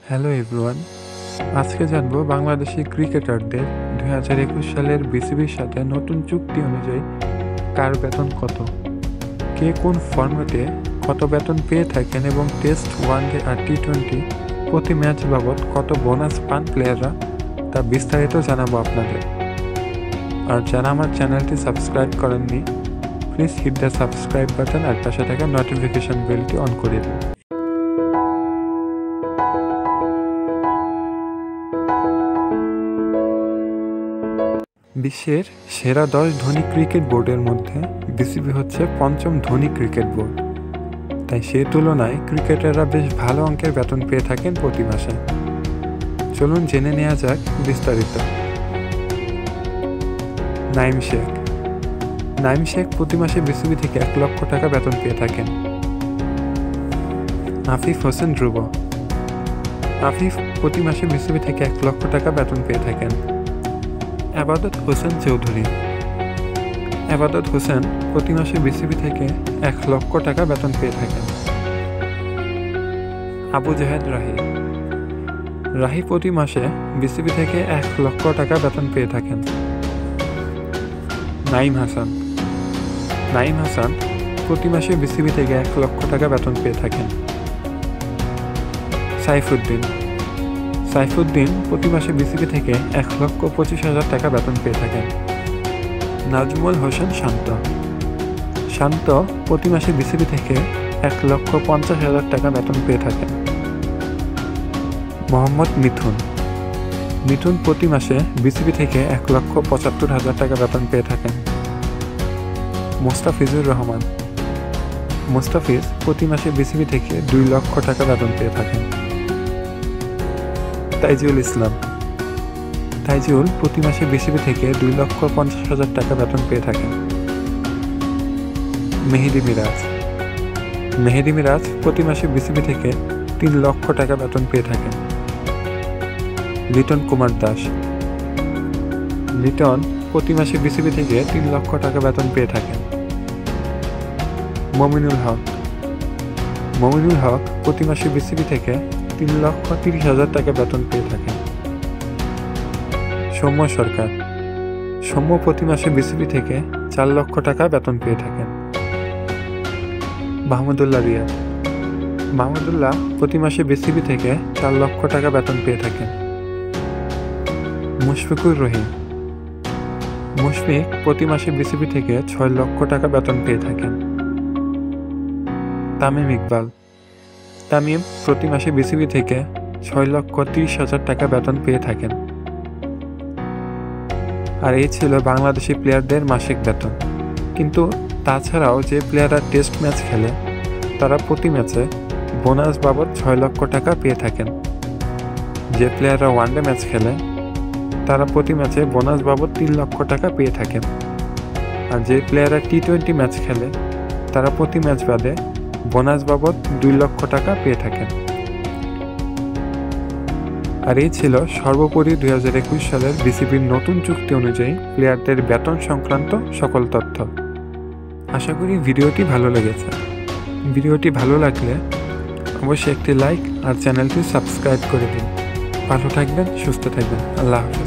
Hello everyone, আজকে জানবো বাংলাদেশি ক্রিকেটারদের 2021 সালের বিসিবির সাথে নতুন চুক্তি অনুযায়ী কার বেতন কত, কে কোন ফরম্যাটে কত বেতন পেয়ে থাকেন এবং টেস্ট, ওয়ানডে আর টি-20 প্রতি ম্যাচ বাবদ কত বোনাস পান প্লেয়াররা, তা বিস্তারিত জানাবো আপনাদের। আর যারা আমার চ্যানেলটি সাবস্ক্রাইব করেননি, please hit the subscribe button আর পাশে থাকা নোটিফিকেশন বেলটি অন করে দিন। বিশ্বের সেরা 10 ধনী ক্রিকেট বোর্ডের মধ্যে বিসিবি হচ্ছে পঞ্চম ধনী ক্রিকেট বোর্ড, তাই সেই তুলনায় ক্রিকেটাররা বেশ ভালো অঙ্কের বেতন পেয়ে থাকেন প্রতি মাসে। চলুন জেনে নেওয়া যাক বিস্তারিত। নাইম শেখ প্রতি মাসে বিসিবি থেকে 1 লক্ষ টাকা বেতন পেয়ে থাকেন। আফিফ হোসেন ধ্রুব প্রতি মাসে বিসিবি থেকে 1 লক্ষ টাকা বেতন পেয়ে থাকেন। আবাদত হোসেন চৌধুরী প্রতি মাসে বিসিবি থেকে 1 লক্ষ টাকা বেতন পেয়ে থাকেন। আবু জাহেদ রাহি প্রতি মাসে বিসিবি থেকে 1 লক্ষ টাকা বেতন পেয়ে থাকেন। নাইম হাসান প্রতি মাসে বিসিবি থেকে 1 লক্ষ টাকা বেতন পেয়ে থাকেন। সাইফুদ্দিন প্রতি মাসে বিসিবি থেকে 1,25,000 টাকা বেতন পেয়ে থাকেন। নাজমুল হোসেন শান্ত প্রতি মাসে বিসিবি থেকে 1,50,000 টাকা বেতন পেয়ে থাকেন। মোহাম্মদ মিথুন প্রতি মাসে বিসিবি থেকে 1,75,000 টাকা বেতন পেয়ে থাকেন। মুস্তাফিজ প্রতি মাসে বিসিবি থেকে 2 লক্ষ টাকা বেতন পেয়ে থাকেন। তাইজুল প্রতি মাসে বিসিবি থেকে 2,50,000 টাকা বেতন পেয়ে থাকেন। মেহেদি মিরাজ প্রতি মাসে বিসিবি থেকে 3 লক্ষ টাকা বেতন পেয়ে থাকেন। লিটন প্রতি মাসে বিসিবি থেকে 3 লক্ষ টাকা বেতন পেয়ে থাকেন। মমিনুল হক প্রতি মাসে বিসিবি থেকে 3,30,000 টাকা বেতন পেয়ে থাকেন। সৌম্য প্রতি মাসে বিসিবি থেকে 4 লক্ষ টাকা বেতন পেয়ে থাকেন। মাহমুদুল্লাহ প্রতি মাসে বিসিবি থেকে 4 লক্ষ টাকা বেতন পেয়ে থাকেন। মুশফিকুর রহিম প্রতি মাসে বিসিবি থেকে 6 লক্ষ টাকা বেতন পেয়ে থাকেন। তামিম প্রতি মাসে বিসিবি থেকে 6,30,000 টাকা বেতন পেয়ে থাকেন। আর এই ছিল বাংলাদেশি প্লেয়ারদের মাসিক বেতন। কিন্তু তাছাড়াও যে প্লেয়াররা টেস্ট ম্যাচ খেলে তারা প্রতি ম্যাচে বোনাস বাবদ 6 লক্ষ টাকা পেয়ে থাকেন। যে প্লেয়াররা ওয়ানডে ম্যাচ খেলে তারা প্রতি ম্যাচে বোনাস বাবদ 3 লক্ষ টাকা পেয়ে থাকেন। আর যে প্লেয়াররা টি-20 ম্যাচ খেলে তারা প্রতি ম্যাচ বাদে বোনাস বাবদ 2 লক্ষ টাকা পেয়ে থাকেন। আর এই ছিল সর্বোপরি 2021 সালের বিসিবির নতুন চুক্তি অনুযায়ী প্লেয়ারদের বেতন সংক্রান্ত সকল তথ্য। আশা করি ভিডিওটি ভালো লেগেছে। ভিডিওটি ভালো লাগলে অবশ্যই একটি লাইক আর চ্যানেলটি সাবস্ক্রাইব করে দিন। ভালো থাকবেন, সুস্থ থাকবেন। আল্লাহ হাফেজ।